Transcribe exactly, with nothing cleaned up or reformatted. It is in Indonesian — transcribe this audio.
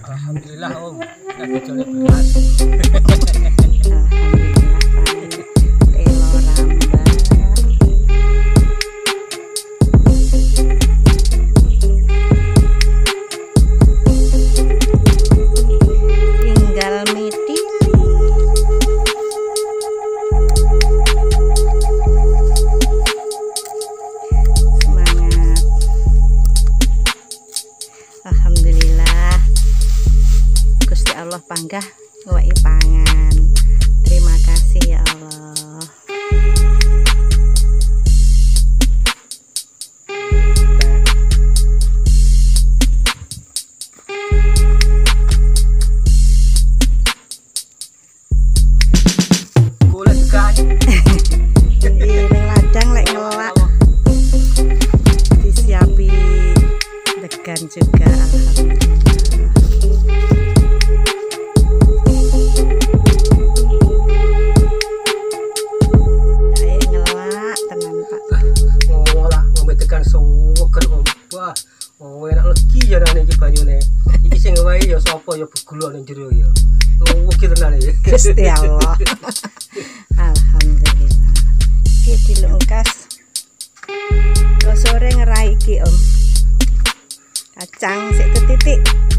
Alhamdulillah Om, lagi jole beras. Alhamdulillah Gusti Allah panggah ngeweki pangan. Terima kasih ya Allah. Kulit kan. Ning ladang lek ngelak disiapi degan juga. Alhamdulillah. Ayo ngelak tenan Pak. Ngolah ngombetekan suweger Om. Wah, oh enak legi ya nang iki banyune. Iki sing wae ya sapa ya begulok ning jero ya. Mugi tenan ya. Gusti Allah. Alhamdulillah. Iki dilungkas. Terus sore ngerai iki Om. Kacang sik ketitik.